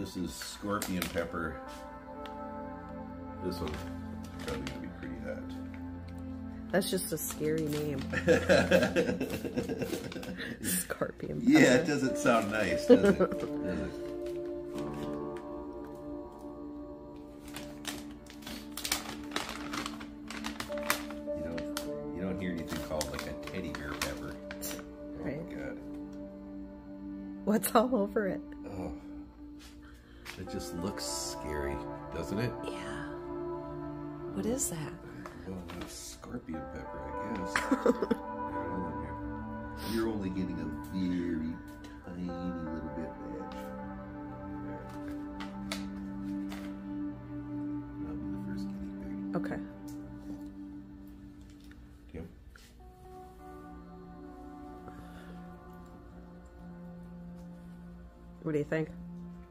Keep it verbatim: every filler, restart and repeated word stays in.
This is scorpion pepper. This one's probably gonna be pretty hot. That's just a scary name. Scorpion pepper. Yeah, it doesn't sound nice, does it? Does it? You don't, you don't hear anything called like a teddy bear pepper. Right. Oh my God. What's all over it? Oh, it just looks scary, doesn't it? Yeah. What is that? Well, that's scorpion pepper, I guess. Hold on here. You're only getting a very tiny little bit batch. I'll be the first guinea pig. Okay. Kim? What do you think?